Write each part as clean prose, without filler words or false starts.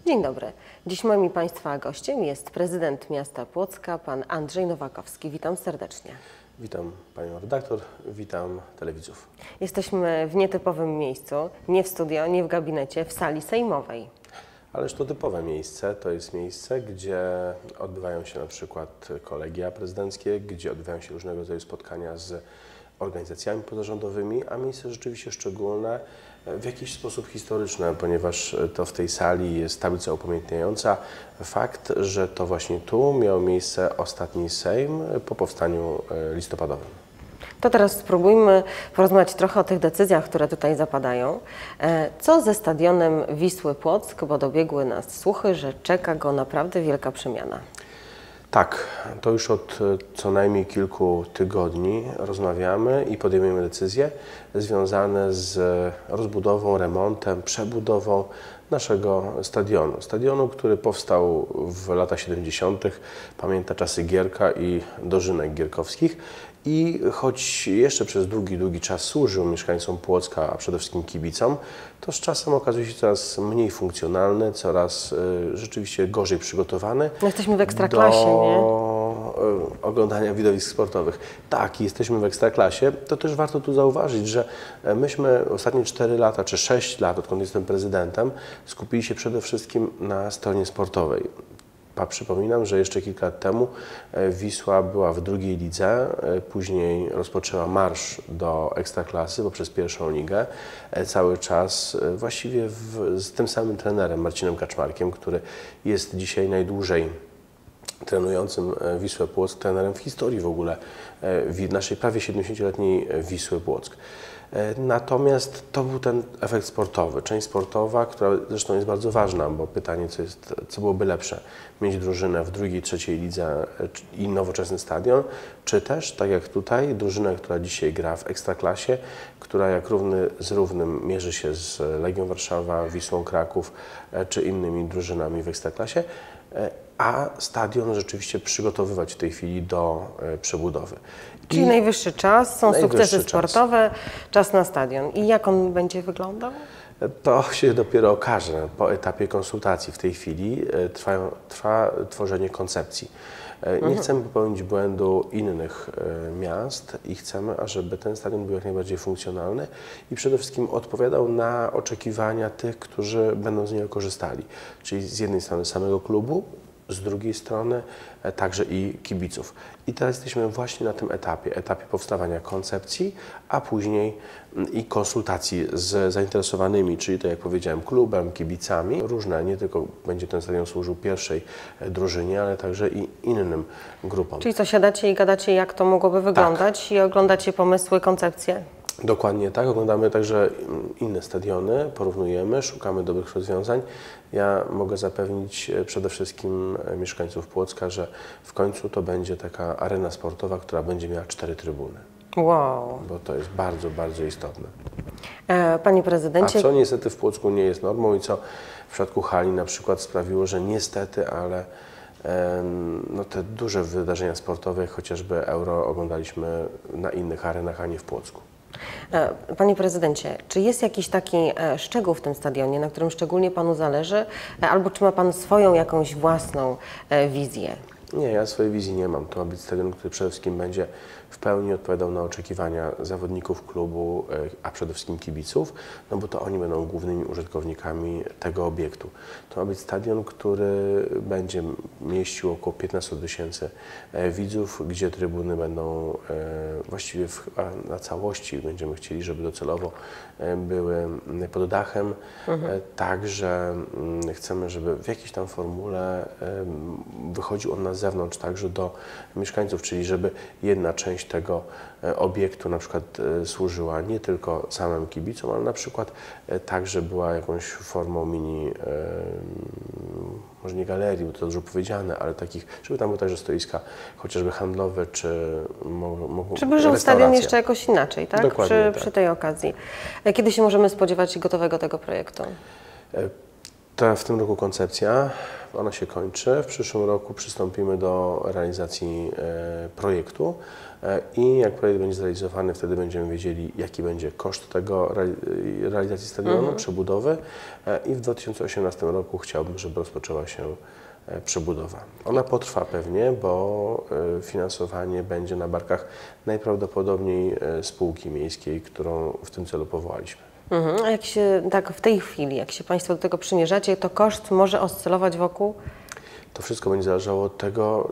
Dzień dobry. Dziś moim i Państwa gościem jest prezydent miasta Płocka, pan Andrzej Nowakowski. Witam serdecznie. Witam Panią redaktor, witam telewidzów. Jesteśmy w nietypowym miejscu, nie w studio, nie w gabinecie, w sali sejmowej. Ależ to typowe miejsce, to jest miejsce, gdzie odbywają się na przykład kolegia prezydenckie, gdzie odbywają się różnego rodzaju spotkania z organizacjami pozarządowymi, a miejsce rzeczywiście szczególne, w jakiś sposób historyczne, ponieważ to w tej sali jest tablica upamiętniająca fakt, że to właśnie tu miał miejsce ostatni Sejm po powstaniu listopadowym. To teraz spróbujmy porozmawiać trochę o tych decyzjach, które tutaj zapadają. Co ze stadionem Wisły Płock, bo dobiegły nas słuchy, że czeka go naprawdę wielka przemiana. Tak, to już od co najmniej kilku tygodni rozmawiamy i podejmujemy decyzje związane z rozbudową, remontem, przebudową naszego stadionu. Stadionu, który powstał w latach 70., pamięta czasy Gierka i dożynek gierkowskich. I choć jeszcze przez długi czas służył mieszkańcom Płocka, a przede wszystkim kibicom, to z czasem okazuje się coraz mniej funkcjonalny, coraz rzeczywiście gorzej przygotowany. No jesteśmy w Ekstraklasie, nie? Oglądania widowisk sportowych. Tak, jesteśmy w Ekstraklasie. To też warto tu zauważyć, że myśmy ostatnie 4 lata czy 6 lat, odkąd jestem prezydentem, skupili się przede wszystkim na stronie sportowej. Przypominam, że jeszcze kilka lat temu Wisła była w drugiej lidze, później rozpoczęła marsz do Ekstraklasy poprzez pierwszą ligę. Cały czas właściwie z tym samym trenerem, Marcinem Kaczmarkiem, który jest dzisiaj najdłużej trenującym Wisłę Płock, trenerem w historii w ogóle naszej prawie 70-letniej Wisły Płock. Natomiast to był ten efekt sportowy, część sportowa, która zresztą jest bardzo ważna, bo pytanie, co byłoby lepsze, mieć drużynę w drugiej, trzeciej lidze i nowoczesny stadion, czy też, tak jak tutaj, drużynę, która dzisiaj gra w Ekstraklasie, która jak równy z równym mierzy się z Legią Warszawa, Wisłą Kraków czy innymi drużynami w Ekstraklasie, a stadion rzeczywiście przygotowywać w tej chwili do przebudowy. Czyli najwyższy czas, są sukcesy sportowe, czas na stadion. I jak on będzie wyglądał? To się dopiero okaże po etapie konsultacji. W tej chwili trwa tworzenie koncepcji. Nie chcemy popełnić błędu innych miast i chcemy, ażeby ten stadion był jak najbardziej funkcjonalny i przede wszystkim odpowiadał na oczekiwania tych, którzy będą z niego korzystali. Czyli z jednej strony samego klubu, z drugiej strony także i kibiców. I teraz jesteśmy właśnie na tym etapie powstawania koncepcji, a później i konsultacji z zainteresowanymi, czyli to jak powiedziałem, klubem, kibicami. Różne, nie tylko będzie ten stadion służył pierwszej drużynie, ale także i innym grupom. Czyli co, siadacie i gadacie, jak to mogłoby wyglądać i oglądacie pomysły, koncepcje? Dokładnie tak. Oglądamy także inne stadiony, porównujemy, szukamy dobrych rozwiązań. Ja mogę zapewnić przede wszystkim mieszkańców Płocka, że w końcu to będzie taka arena sportowa, która będzie miała 4 trybuny. Wow. Bo to jest bardzo, bardzo istotne. Panie prezydencie... A co niestety w Płocku nie jest normą i co w przypadku hali na przykład sprawiło, że niestety, ale no te duże wydarzenia sportowe, chociażby Euro, oglądaliśmy na innych arenach, a nie w Płocku. Panie prezydencie, czy jest jakiś taki szczegół w tym stadionie, na którym szczególnie Panu zależy, albo czy ma Pan swoją jakąś własną wizję? Nie, ja swojej wizji nie mam. To ma być stadion, który przede wszystkim będzie w pełni odpowiadał na oczekiwania zawodników klubu, a przede wszystkim kibiców, no bo to oni będą głównymi użytkownikami tego obiektu. To ma być stadion, który będzie mieścił około 15 000 widzów, gdzie trybuny będą właściwie na całości. Będziemy chcieli, żeby docelowo były pod dachem. Także chcemy, żeby w jakiejś tam formule wychodził on na zewnątrz, także do mieszkańców, czyli żeby jedna część tego obiektu na przykład służyła nie tylko samym kibicom, ale na przykład także była jakąś formą mini, może nie galerii, bo to dużo powiedziane, ale takich, żeby tam były także stoiska chociażby handlowe, czy Czy brzmi stadion jeszcze jakoś inaczej, tak? Dokładnie Przy tej okazji. Kiedy się możemy spodziewać gotowego tego projektu? W tym roku koncepcja, ona się kończy. W przyszłym roku przystąpimy do realizacji projektu i jak projekt będzie zrealizowany, wtedy będziemy wiedzieli, jaki będzie koszt tego realizacji stadionu, przebudowy i w 2018 roku chciałbym, żeby rozpoczęła się przebudowa. Ona potrwa pewnie, bo finansowanie będzie na barkach najprawdopodobniej spółki miejskiej, którą w tym celu powołaliśmy. A jak się, tak w tej chwili, jak się Państwo do tego przymierzacie, to koszt może oscylować wokół? To wszystko będzie zależało od tego,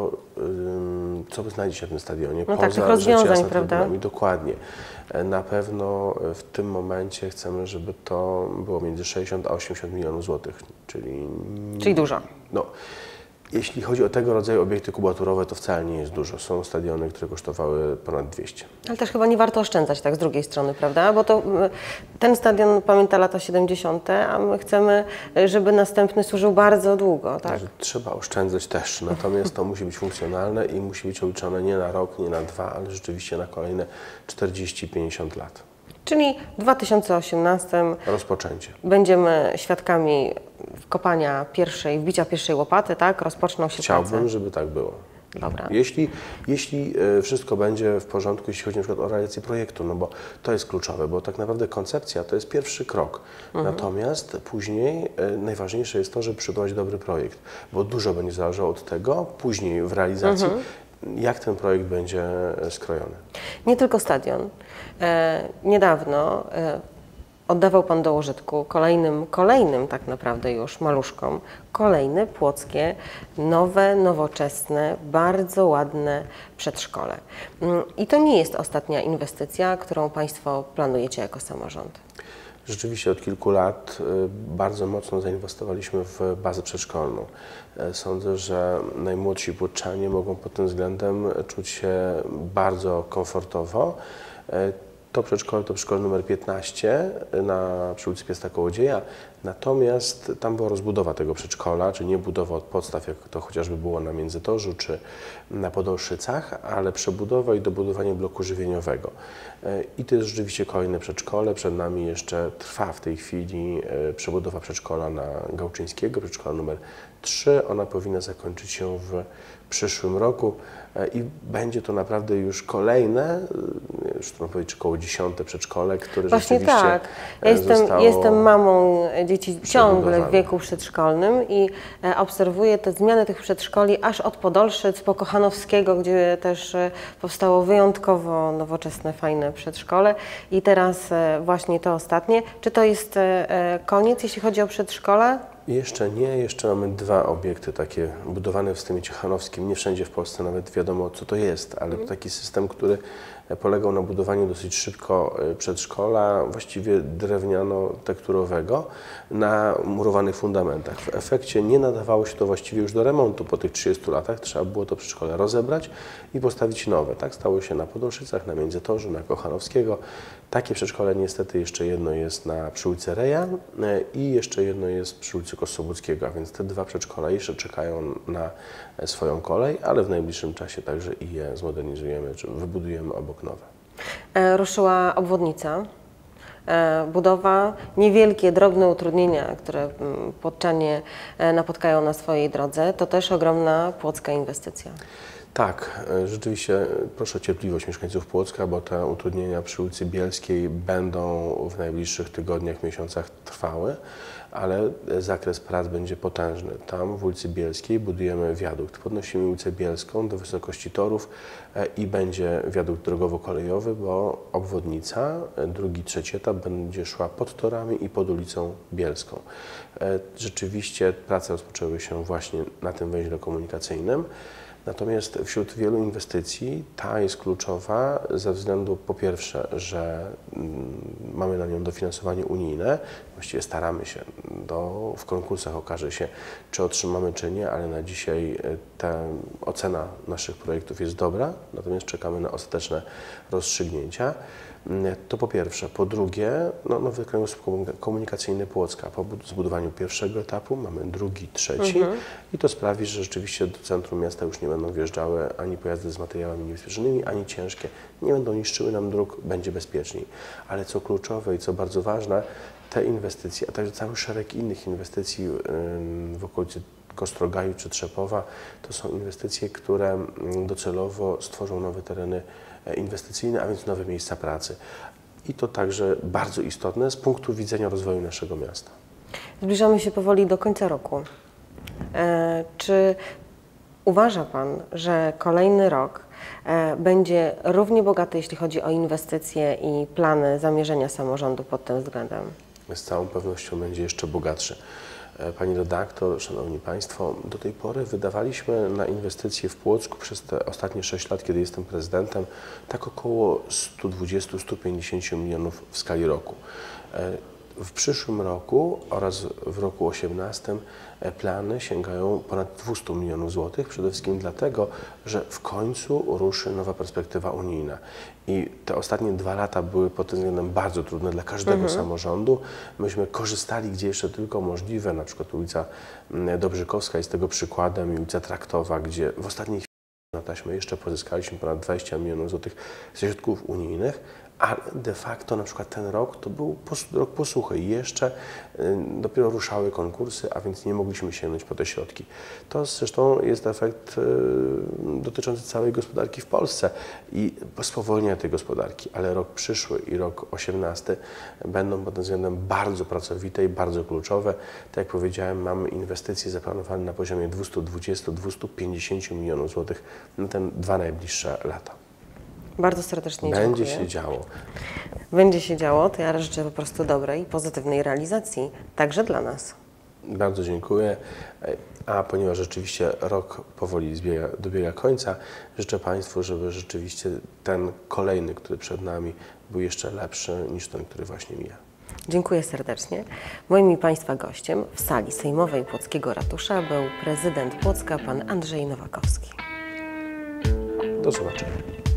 co znajdzie się na tym stadionie. No tak, tych rozwiązań, prawda? Dokładnie. Na pewno w tym momencie chcemy, żeby to było między 60 a 80 milionów złotych, Czyli dużo. No, jeśli chodzi o tego rodzaju obiekty kubaturowe, to wcale nie jest dużo. Są stadiony, które kosztowały ponad 200. Ale też chyba nie warto oszczędzać tak z drugiej strony, prawda? Bo to ten stadion pamięta lata 70., a my chcemy, żeby następny służył bardzo długo, tak? Trzeba oszczędzać też, natomiast to musi być funkcjonalne i musi być obliczone nie na rok, nie na 2, ale rzeczywiście na kolejne 40-50 lat. Czyli w 2018 rozpoczęcie. Będziemy świadkami wbicia pierwszej łopaty, tak? Rozpoczną się prace. Chciałbym, żeby tak było. Dobra. Jeśli wszystko będzie w porządku, jeśli chodzi na przykład o realizację projektu, no bo to jest kluczowe, bo tak naprawdę koncepcja to jest pierwszy krok. Natomiast później najważniejsze jest to, żeby przygotować dobry projekt, bo dużo będzie zależało od tego później w realizacji, jak ten projekt będzie skrojony. Nie tylko stadion. Niedawno oddawał Pan do użytku kolejnym tak naprawdę już maluszkom, kolejne płockie, nowe, nowoczesne, bardzo ładne przedszkole. I to nie jest ostatnia inwestycja, którą Państwo planujecie jako samorząd. Rzeczywiście od kilku lat bardzo mocno zainwestowaliśmy w bazę przedszkolną. Sądzę, że najmłodsi płotczanie mogą pod tym względem czuć się bardzo komfortowo. To przedszkole to przedszkole numer 15 przy ulicy Piasta Kołodzieja, natomiast tam była rozbudowa tego przedszkola, czyli nie budowa od podstaw, jak to chociażby było na Międzytorzu czy na Podolszycach, ale przebudowa i dobudowanie bloku żywieniowego. I to jest rzeczywiście kolejne przedszkole. Przed nami jeszcze trwa w tej chwili przebudowa przedszkola na Gałczyńskiego, przedszkola numer 3. Ona powinna zakończyć się w przyszłym roku i będzie to naprawdę już kolejne, już trudno powiedzieć, około 10. przedszkole, które właśnie rzeczywiście tak. Ja jestem mamą dzieci ciągle w wieku przedszkolnym i obserwuję te zmiany tych przedszkoli aż od Podolszyc po Kochanowskiego, gdzie też powstało wyjątkowo nowoczesne, fajne przedszkole i teraz właśnie to ostatnie. Czy to jest koniec, jeśli chodzi o przedszkola? Jeszcze nie, jeszcze mamy 2 obiekty takie budowane w systemie ciechanowskim. Nie wszędzie w Polsce nawet wiadomo, co to jest, ale to taki system, który polegał na budowaniu dosyć szybko przedszkola, właściwie drewniano-tekturowego, na murowanych fundamentach. W efekcie nie nadawało się to właściwie już do remontu. Po tych 30 latach trzeba było to przedszkole rozebrać i postawić nowe. Tak stało się na Podolszycach, na Międzytorzu, na Kochanowskiego. Takie przedszkole niestety jeszcze jedno jest przy ulicy Reja i jeszcze jedno jest przy ulicy Kosobuckiego, a więc te 2 przedszkola jeszcze czekają na swoją kolej, ale w najbliższym czasie także i je zmodernizujemy, czy wybudujemy obok nowe. Ruszyła obwodnica, budowa, niewielkie, drobne utrudnienia, które płotczanie napotkają na swojej drodze, to też ogromna płocka inwestycja. Tak, rzeczywiście proszę o cierpliwość mieszkańców Płocka, bo te utrudnienia przy ulicy Bielskiej będą w najbliższych tygodniach, miesiącach trwały, ale zakres prac będzie potężny. Tam w ulicy Bielskiej budujemy wiadukt. Podnosimy ulicę Bielską do wysokości torów i będzie wiadukt drogowo-kolejowy, bo obwodnica, drugi, trzeci etap będzie szła pod torami i pod ulicą Bielską. Rzeczywiście prace rozpoczęły się właśnie na tym węźle komunikacyjnym. Natomiast wśród wielu inwestycji ta jest kluczowa ze względu po pierwsze, że mamy na nią dofinansowanie unijne, właściwie staramy się, w konkursach okaże się, czy otrzymamy, czy nie, ale na dzisiaj ta ocena naszych projektów jest dobra, natomiast czekamy na ostateczne rozstrzygnięcia. To po pierwsze. Po drugie, nowy kręgosłup komunikacyjny Płocka. Po zbudowaniu pierwszego etapu mamy drugi, trzeci i to sprawi, że rzeczywiście do centrum miasta już nie będą wjeżdżały ani pojazdy z materiałami niebezpiecznymi, ani ciężkie. Nie będą niszczyły nam dróg, będzie bezpieczniej. Ale co kluczowe i co bardzo ważne, te inwestycje, a także cały szereg innych inwestycji w okolicy Kostrogaju czy Trzepowa, to są inwestycje, które docelowo stworzą nowe tereny inwestycyjne, a więc nowe miejsca pracy. I to także bardzo istotne z punktu widzenia rozwoju naszego miasta. Zbliżamy się powoli do końca roku. Czy uważa Pan, że kolejny rok będzie równie bogaty, jeśli chodzi o inwestycje i plany, zamierzenia samorządu pod tym względem? Z całą pewnością będzie jeszcze bogatszy. Pani redaktor, Szanowni Państwo, do tej pory wydawaliśmy na inwestycje w Płocku przez te ostatnie 6 lat, kiedy jestem prezydentem, tak około 120-150 milionów w skali roku. W przyszłym roku oraz w roku 2018 plany sięgają ponad 200 milionów złotych, przede wszystkim dlatego, że w końcu ruszy nowa perspektywa unijna. I te ostatnie 2 lata były pod tym względem bardzo trudne dla każdego samorządu. Myśmy korzystali gdzie jeszcze tylko możliwe, na przykład ulica Dobrzykowska jest tego przykładem i ulica Traktowa, gdzie w ostatniej chwili na taśmę jeszcze pozyskaliśmy ponad 20 milionów złotych ze środków unijnych, ale de facto na przykład ten rok to był rok posłuchy i jeszcze dopiero ruszały konkursy, a więc nie mogliśmy sięgnąć po te środki. To zresztą jest efekt dotyczący całej gospodarki w Polsce i spowolnienia tej gospodarki, ale rok przyszły i rok 2018 będą pod tym względem bardzo pracowite i bardzo kluczowe. Tak jak powiedziałem, mamy inwestycje zaplanowane na poziomie 220-250 milionów złotych na te 2 najbliższe lata. Bardzo serdecznie dziękuję. Będzie się działo. Będzie się działo, to ja życzę po prostu dobrej, pozytywnej realizacji, także dla nas. Bardzo dziękuję. A ponieważ rzeczywiście rok powoli dobiega końca, życzę Państwu, żeby rzeczywiście ten kolejny, który przed nami, był jeszcze lepszy niż ten, który właśnie mija. Dziękuję serdecznie. Moim i Państwa gościem w sali sejmowej Płockiego Ratusza był prezydent Płocka, pan Andrzej Nowakowski. Do zobaczenia.